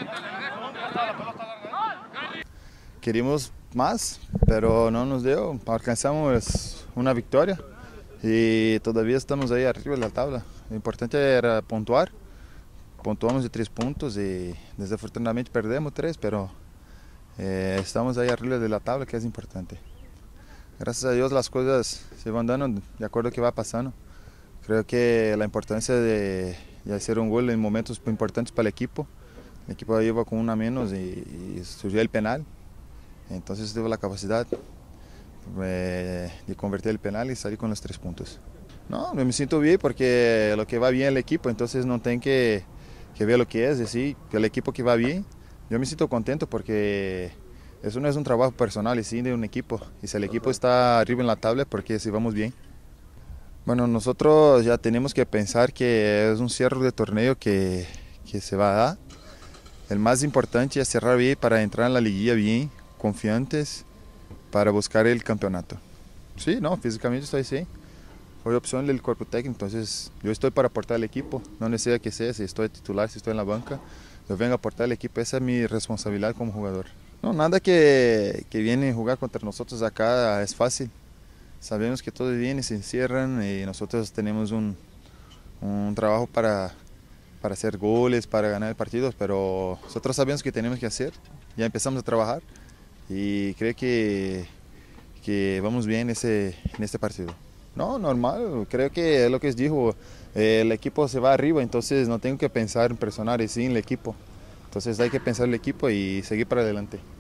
Queríamos más, pero no nos dio. Alcanzamos una victoria y todavía estamos ahí arriba de la tabla. Lo importante era puntuar. Pontuamos de 3 puntos y desafortunadamente perdemos 3, pero estamos ahí arriba de la tabla, que es importante. Gracias a Dios las cosas se van dando de acuerdo a lo que va pasando. Creo que la importancia de hacer un gol en momentos importantes para el equipo iba con una menos y surgió el penal. Entonces tuve la capacidad de convertir el penal y salir con los 3 puntos. No, me siento bien porque lo que va bien el equipo, entonces no tengo que ver lo que es, decir, que el equipo que va bien. Yo me siento contento porque eso no es un trabajo personal, es sí de un equipo. Y si el equipo está arriba en la tabla, porque si vamos bien. Bueno, nosotros ya tenemos que pensar que es un cierre de torneo que se va a dar. El más importante es cerrar bien para entrar en la liguilla bien, confiantes, para buscar el campeonato. Sí, no, físicamente estoy así. Fue opción del cuerpo técnico, entonces yo estoy para aportar al equipo, no necesita que sea, si estoy titular, si estoy en la banca, yo vengo a aportar al equipo, esa es mi responsabilidad como jugador. No, nada que viene a jugar contra nosotros acá es fácil. Sabemos que todos vienen, se encierran y nosotros tenemos un trabajo para hacer goles, para ganar partidos, pero nosotros sabemos que tenemos que hacer, ya empezamos a trabajar y creo que vamos bien en este partido. No, normal, creo que es lo que dijo, el equipo se va arriba, entonces no tengo que pensar en personal, sí en el equipo. Entonces hay que pensar en el equipo y seguir para adelante.